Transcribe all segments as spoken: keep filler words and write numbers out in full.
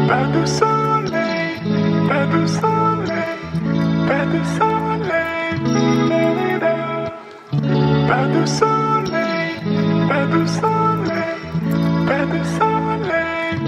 Pas de soleil, pas de soleil, pas de soleil, pas de soleil, pas de soleil, pas de soleil.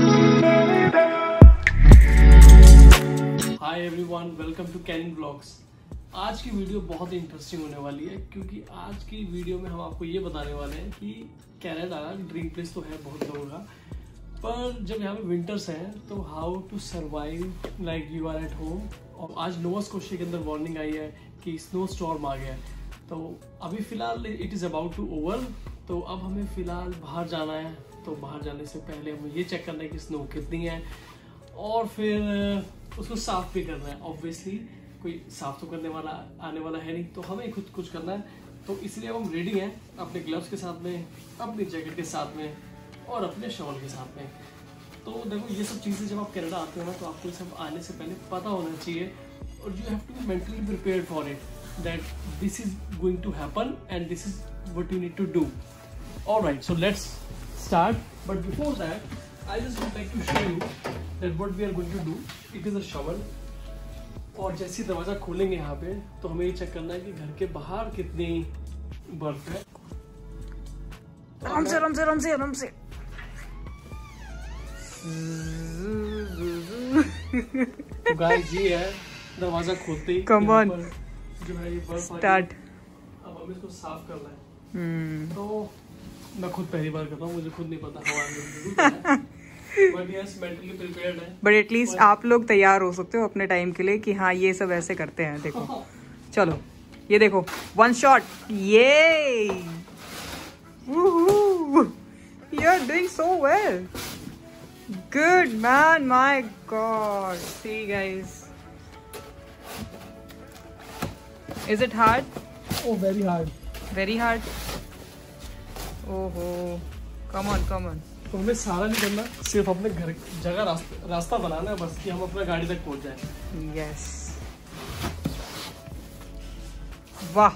Hi everyone, welcome to Canon Vlogs। आज की video बहुत ही interesting होने वाली है क्योंकि आज की वीडियो में हम आपको ये बताने वाले हैं कि कनाडा ड्रीम प्लेस तो है बहुत लोगों का, पर जब यहाँ पे विंटर्स हैं तो how to survive like you are at home. और आज नोवा स्कोशिया के अंदर वार्निंग आई है कि स्नो स्टॉर्म आ गया है, तो अभी फिलहाल it is about to over. तो अब हमें फिलहाल बाहर जाना है, तो बाहर जाने से पहले हमें ये चेक करना है कि स्नो कितनी है और फिर उसको साफ भी करना है। ऑब्वियसली कोई साफ तो करने वाला आने वाला है नहीं, तो हमें खुद कुछ करना है। तो इसलिए हम रेडी हैं अपने ग्लव्स के साथ में, अपनी जैकेट के साथ में और अपने शॉल के साथ में। तो देखो ये सब चीज़ें जब आप कनाडा आते हो ना, तो आपको ये सब आने से पहले पता होना चाहिए और you have to be mentally prepared for it that this is going to happen and this is what you need to do. Alright, so let's start, but before that I just would like to show you that what we are going to do. It is a shovel, और जैसे ही दरवाजा खोलेंगे यहाँ पे तो हमें ये check करना है कि घर के बाहर कितनी बर्फ है। आराम से आराम से आराम से आराम से। तो गाइस ये है, दरवाजा खोलते ही Come on. जो है ये बर्फ Start. अब हमें इसको साफ करना है। hmm. तो मैं खुद पहली बार कर रहा हूँ, मुझे खुद नहीं पता हवा में बट यस मेंटली प्रिपेयर्ड है। बट एटलीस्ट आप लोग तैयार हो सकते हो अपने टाइम के लिए कि हाँ ये सब ऐसे करते हैं। देखो चलो ये देखो, वन शॉट, ये you are doing so well, good man, my god. See guys, is it hard? Oh very hard, very hard. ओहो, कम ऑन कम ऑन। तो हमें सारा नहीं करना, सिर्फ अपने घर जगह रास्ता रास्ता बनाना है बस, कि हम अपना गाड़ी तक पहुंच जाए। यस, वाह,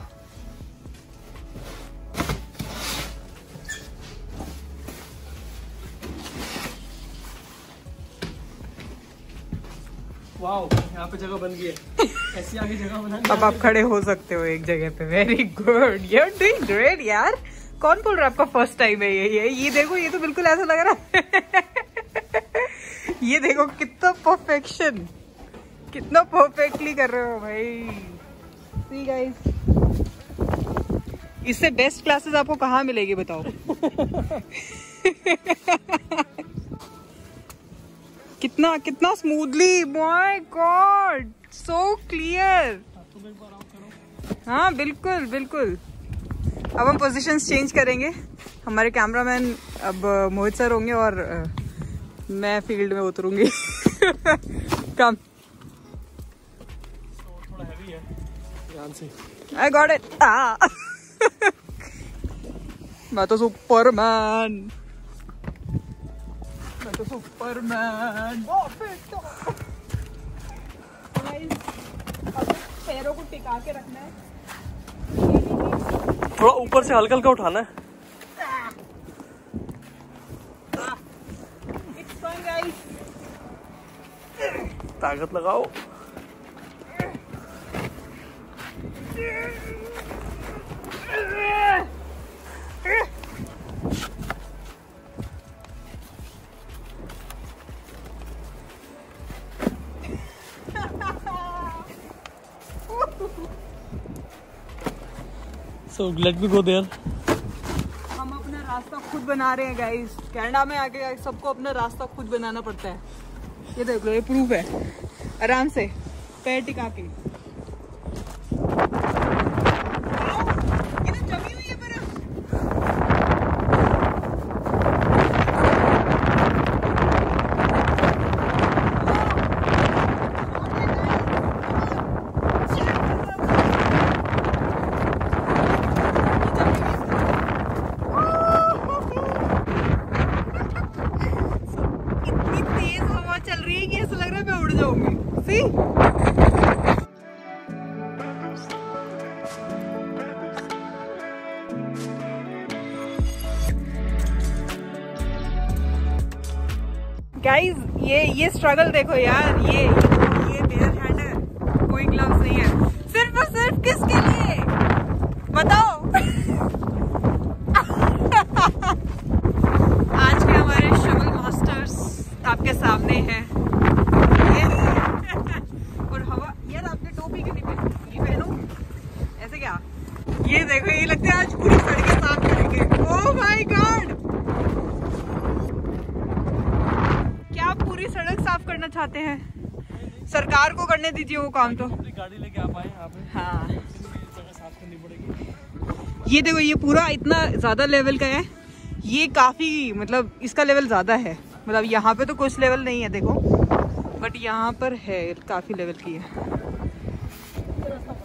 वाओ, यहाँ पे जगह बन गई है। ऐसी आगे जगह बनानी। अब आप खड़े हो सकते हो एक जगह पे। Very good, you are doing great यार। कौन बोल रहा है आपका फर्स्ट टाइम है ये? ये ये देखो, ये तो बिल्कुल ऐसा लग रहा है ये देखो कितना परफेक्शन, कितना परफेक्टली कर रहे हो भाई। सी गाइस, इससे बेस्ट क्लासेस आपको कहाँ मिलेगी बताओ? कितना कितना smoothly, my god, so clear. हाँ बिल्कुल बिल्कुल। अब हम पोजीशंस चेंज करेंगे। हमारे कैमरामैन अब मोहित सर होंगे और मैं फील्ड में उतरूंगी कम। थोड़ा हैवी है, ध्यान से। I got it. मैं तो सुपरमैन, मैं तो सुपरमैन। पैरों को टिका के रखना है, थोड़ा ऊपर से हल्का हल्का उठाना है। It's fun, guys. ताकत लगाओ। So let me go there. हम अपना रास्ता खुद बना रहे हैं गाइस। कनाडा में आके सबको अपना रास्ता खुद बनाना पड़ता है। ये देख लो, ये प्रूफ है। आराम से पैर टिका के। ये तो जमी हुई है बर्फ। गाइज ये ये स्ट्रगल देखो यार, ये ये बेयर हैंड है, कोई ग्लव्स नहीं है, सिर्फ और सिर्फ किसके लिए बताओ? आज के हमारे शवल मास्टर्स आपके सामने हैं। और हवा यार, आपने टोपी क्यों नहीं पहनी? ये पहनो, ऐसे क्या? ये देखो, ये लगता है आज पूरी सड़कें साफ करेंगे। ओह माय गॉड, क्या आप पूरी सड़क साफ करना चाहते हैं? सरकार को करने दीजिए वो काम तो। गाड़ी लेके आप आए यहाँ पे। हाँ, जगह साफ करनी पड़ेगी। ये देखो, ये पूरा इतना ज्यादा लेवल का है, ये काफी मतलब इसका लेवल ज्यादा है, मतलब यहाँ पे तो कुछ लेवल नहीं है देखो, बट यहाँ पर है, काफी लेवल की है।